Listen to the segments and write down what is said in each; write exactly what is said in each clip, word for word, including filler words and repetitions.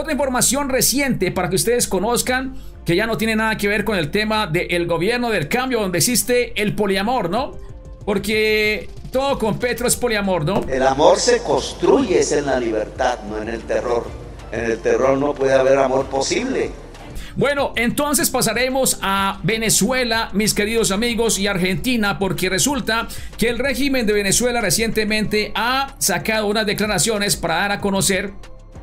Otra información reciente para que ustedes conozcan, que ya no tiene nada que ver con el tema del gobierno del cambio, donde existe el poliamor, ¿no? Porque todo con Petro es poliamor, ¿no? El amor se construye es en la libertad, no en el terror. En el terror no puede haber amor posible. Bueno, entonces pasaremos a Venezuela, mis queridos amigos, y Argentina, porque resulta que el régimen de Venezuela recientemente ha sacado unas declaraciones para dar a conocer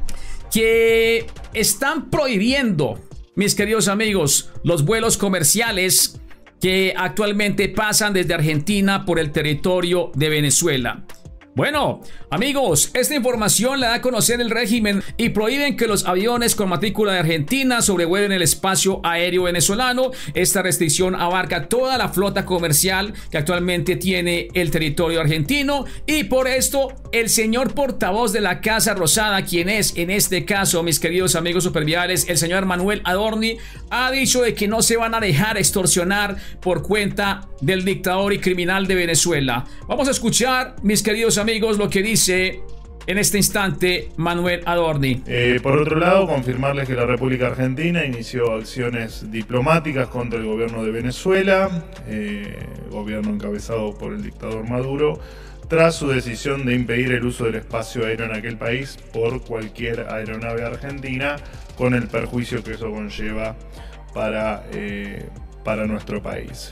que están prohibiendo, mis queridos amigos, los vuelos comerciales que actualmente pasan desde Argentina por el territorio de Venezuela. Bueno, amigos, esta información la da a conocer el régimen y prohíben que los aviones con matrícula de Argentina sobrevuelen el espacio aéreo venezolano. Esta restricción abarca toda la flota comercial que actualmente tiene el territorio argentino, y por esto el señor portavoz de la Casa Rosada, quien es en este caso, mis queridos amigos superviales, el señor Manuel Adorni, ha dicho de que no se van a dejar extorsionar por cuenta del dictador y criminal de Venezuela. Vamos a escuchar, mis queridos amigos, amigos, lo que dice en este instante Manuel Adorni. Eh, por otro lado, confirmarles que la República Argentina inició acciones diplomáticas contra el gobierno de Venezuela, eh, gobierno encabezado por el dictador Maduro, tras su decisión de impedir el uso del espacio aéreo en aquel país por cualquier aeronave argentina, con el perjuicio que eso conlleva para, eh, para nuestro país.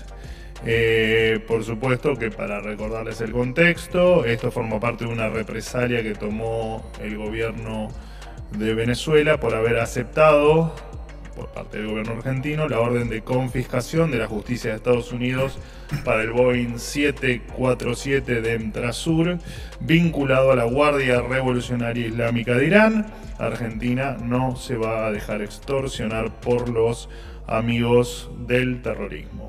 Eh, por supuesto que, para recordarles el contexto, esto forma parte de una represalia que tomó el gobierno de Venezuela por haber aceptado por parte del gobierno argentino la orden de confiscación de la justicia de Estados Unidos para el Boeing siete cuatro siete de Emtrasur, vinculado a la Guardia Revolucionaria Islámica de Irán. Argentina no se va a dejar extorsionar por los amigos del terrorismo.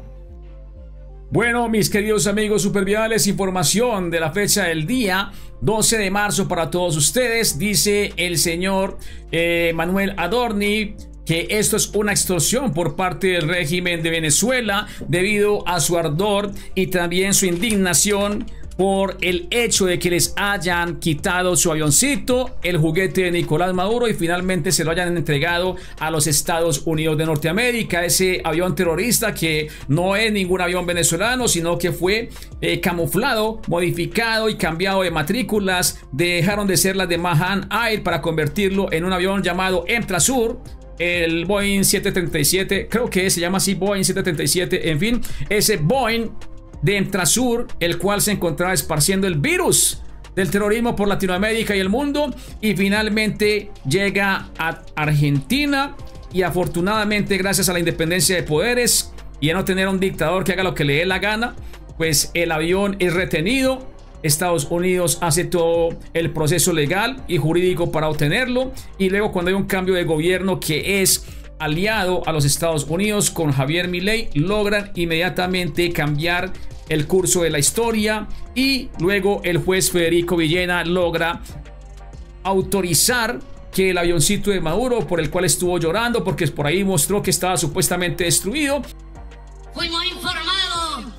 Bueno, mis queridos amigos superviales, información de la fecha del día doce de marzo para todos ustedes. Dice el señor eh, Manuel Adorni que esto es una extorsión por parte del régimen de Venezuela debido a su ardor y también su indignación por el hecho de que les hayan quitado su avioncito, el juguete de Nicolás Maduro, y finalmente se lo hayan entregado a los Estados Unidos de Norteamérica. Ese avión terrorista que no es ningún avión venezolano, sino que fue eh, camuflado, modificado y cambiado de matrículas. Dejaron de ser las de Mahan Air para convertirlo en un avión llamado Emtrasur, el Boeing siete treinta y siete, creo que se llama así, Boeing siete treinta y siete. En fin, ese Boeing de Emtrasur, el cual se encontraba esparciendo el virus del terrorismo por Latinoamérica y el mundo, y finalmente llega a Argentina, y afortunadamente, gracias a la independencia de poderes y a no tener un dictador que haga lo que le dé la gana, pues el avión es retenido. Estados Unidos hace todo el proceso legal y jurídico para obtenerlo, y luego, cuando hay un cambio de gobierno que es aliado a los Estados Unidos con Javier Milei, logran inmediatamente cambiar el curso de la historia, y luego el juez Federico Villena logra autorizar que el avioncito de Maduro, por el cual estuvo llorando porque por ahí mostró que estaba supuestamente destruido, fuimos informados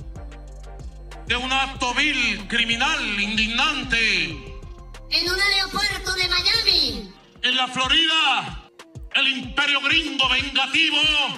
de un acto vil, criminal, indignante en un aeropuerto de Miami, en la Florida. El imperio gringo vengativo,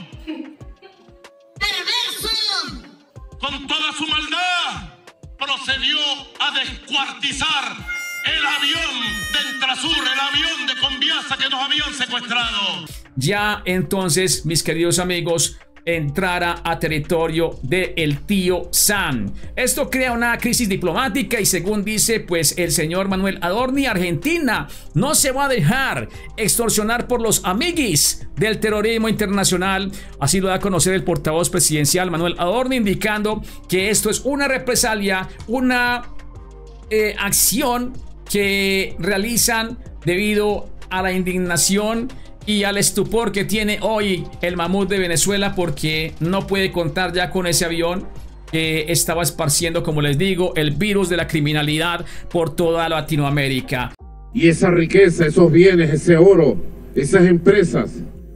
perverso, con toda su maldad, procedió a descuartizar el avión de Emtrasur, el avión de Conviasa que nos habían secuestrado. Ya entonces, mis queridos amigos, entrara a territorio del tío Sam. Esto crea una crisis diplomática, y según dice pues el señor Manuel Adorni, Argentina no se va a dejar extorsionar por los amiguis del terrorismo internacional. Así lo da a conocer el portavoz presidencial Manuel Adorni, indicando que esto es una represalia, una eh, acción que realizan debido a la indignación y al estupor que tiene hoy el mamut de Venezuela, porque no puede contar ya con ese avión que estaba esparciendo, como les digo, el virus de la criminalidad por toda Latinoamérica. Y esa riqueza, esos bienes, ese oro, esas empresas,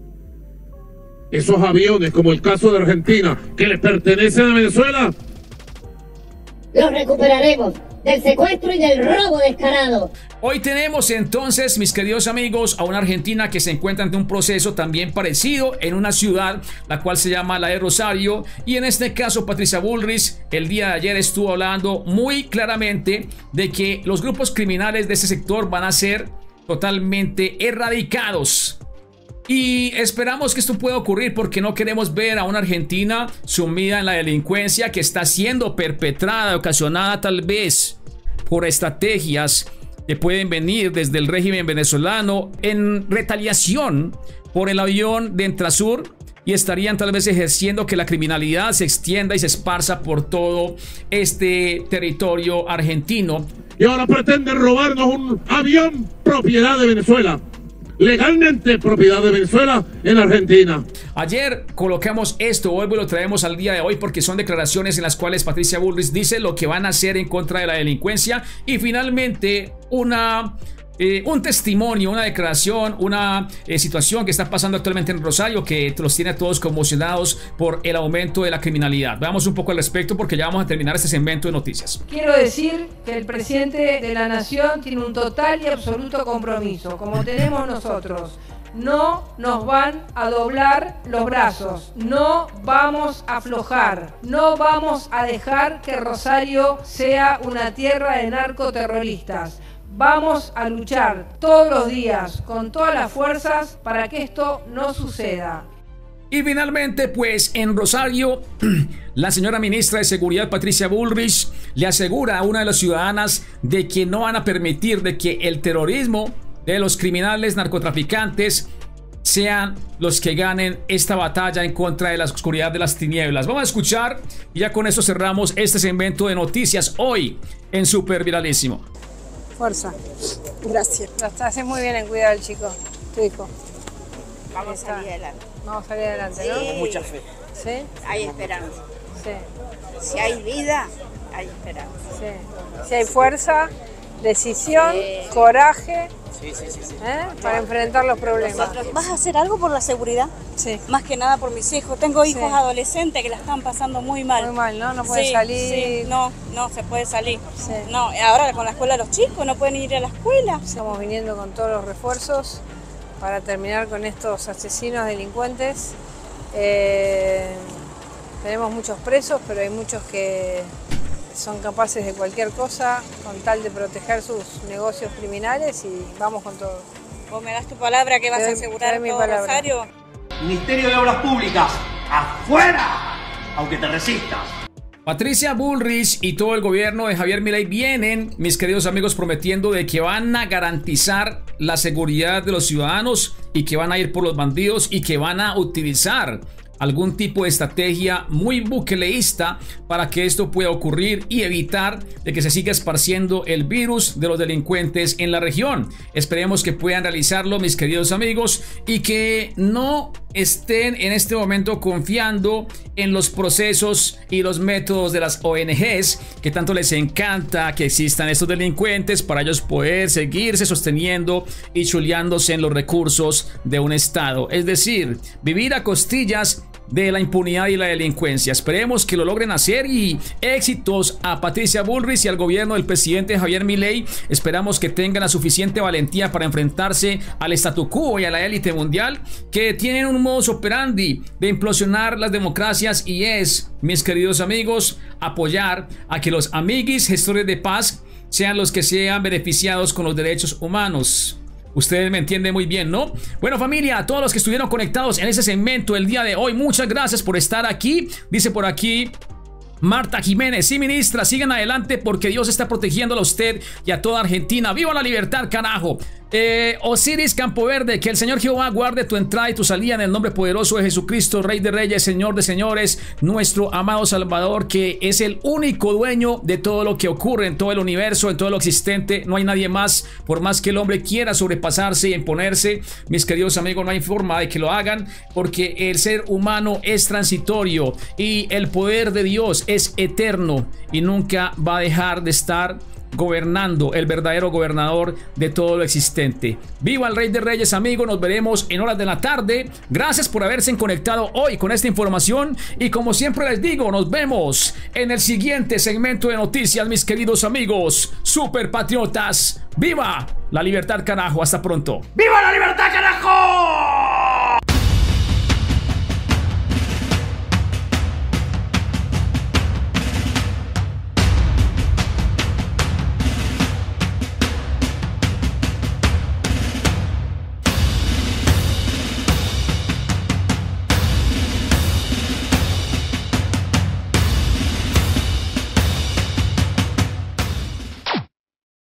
esos aviones, como el caso de Argentina, que le pertenecen a Venezuela, los recuperaremos. del secuestro y del robo descarado. Hoy tenemos entonces, mis queridos amigos, a una Argentina que se encuentra ante un proceso también parecido en una ciudad, la cual se llama la de Rosario, y en este caso Patricia Bullrich el día de ayer estuvo hablando muy claramente de que los grupos criminales de ese sector van a ser totalmente erradicados. Y esperamos que esto pueda ocurrir porque no queremos ver a una Argentina sumida en la delincuencia que está siendo perpetrada, ocasionada tal vez por estrategias que pueden venir desde el régimen venezolano en retaliación por el avión de Entrasur, y estarían tal vez ejerciendo que la criminalidad se extienda y se esparza por todo este territorio argentino. Y ahora pretenden robarnos un avión propiedad de Venezuela. Legalmente propiedad de Venezuela en Argentina. Ayer colocamos esto, hoy lo traemos al día de hoy porque son declaraciones en las cuales Patricia Bullrich dice lo que van a hacer en contra de la delincuencia, y finalmente una... Eh, un testimonio, una declaración, una eh, situación que está pasando actualmente en Rosario que los tiene a todos conmocionados por el aumento de la criminalidad. Veamos un poco al respecto porque ya vamos a terminar este segmento de noticias. Quiero decir que el presidente de la nación tiene un total y absoluto compromiso, como tenemos nosotros. No nos van a doblar los brazos, no vamos a aflojar, no vamos a dejar que Rosario sea una tierra de narcoterroristas. Vamos a luchar todos los días con todas las fuerzas para que esto no suceda. Y finalmente, pues en Rosario, la señora ministra de Seguridad Patricia Bullrich le asegura a una de las ciudadanas de que no van a permitir de que el terrorismo de los criminales narcotraficantes sean los que ganen esta batalla en contra de la oscuridad de las tinieblas. Vamos a escuchar y ya con eso cerramos este segmento de noticias hoy en Super Viralísimo. Fuerza. Gracias. Lo haces muy bien en cuidar al chico, tu hijo. Vamos a salir adelante. Vamos a salir adelante, ¿no? Sí. Con mucha fe. ¿Sí? Hay esperanza. Sí. Si hay vida, hay esperanza. Sí. Si hay fuerza, decisión, sí. coraje. Sí, sí, sí, sí. ¿Eh? Para enfrentar los problemas. ¿Vas a hacer algo por la seguridad? Sí. Más que nada por mis hijos. Tengo hijos sí. adolescentes que la están pasando muy mal. Muy mal, ¿no? No pueden sí, salir. Sí. No, no se puede salir. Sí. No, ahora con la escuela los chicos no pueden ir a la escuela. Estamos viniendo con todos los refuerzos para terminar con estos asesinos delincuentes. Eh, tenemos muchos presos, pero hay muchos que son capaces de cualquier cosa con tal de proteger sus negocios criminales, y vamos con todo. ¿Vos me das tu palabra que vas a asegurar todo Rosario? Ministerio de Obras Públicas, ¡afuera! Aunque te resistas. Patricia Bullrich y todo el gobierno de Javier Milei vienen, mis queridos amigos, prometiendo de que van a garantizar la seguridad de los ciudadanos y que van a ir por los bandidos y que van a utilizar algún tipo de estrategia muy bukeleísta para que esto pueda ocurrir y evitar de que se siga esparciendo el virus de los delincuentes en la región. Esperemos que puedan realizarlo, mis queridos amigos, y que no estén en este momento confiando en los procesos y los métodos de las O N Ges, que tanto les encanta que existan estos delincuentes para ellos poder seguirse sosteniendo y chuleándose en los recursos de un estado. Es decir, vivir a costillas de la impunidad y la delincuencia. Esperemos que lo logren hacer, y éxitos a Patricia Bullrich y al gobierno del presidente Javier Milei. Esperamos que tengan la suficiente valentía para enfrentarse al statu quo y a la élite mundial, que tienen un modus operandi de implosionar las democracias, y es, mis queridos amigos, apoyar a que los amiguis gestores de paz sean los que sean beneficiados con los derechos humanos. Ustedes me entienden muy bien, ¿no? Bueno, familia, a todos los que estuvieron conectados en ese segmento el día de hoy, muchas gracias por estar aquí. Dice por aquí Marta Jiménez: sí, ministra, sigan adelante porque Dios está protegiéndola a usted y a toda Argentina. ¡Viva la libertad, carajo! Eh, Osiris Campoverde: que el Señor Jehová guarde tu entrada y tu salida en el nombre poderoso de Jesucristo, Rey de Reyes, Señor de Señores, nuestro amado Salvador, que es el único dueño de todo lo que ocurre en todo el universo, en todo lo existente. No hay nadie más, por más que el hombre quiera sobrepasarse y imponerse. Mis queridos amigos, no hay forma de que lo hagan, porque el ser humano es transitorio y el poder de Dios es eterno y nunca va a dejar de estar gobernando, el verdadero gobernador de todo lo existente. Viva el Rey de Reyes, amigos. Nos veremos en horas de la tarde. Gracias por haberse conectado hoy con esta información y como siempre les digo, nos vemos en el siguiente segmento de noticias, mis queridos amigos super patriotas. ¡Viva la libertad, carajo! Hasta pronto. ¡Viva la libertad, carajo!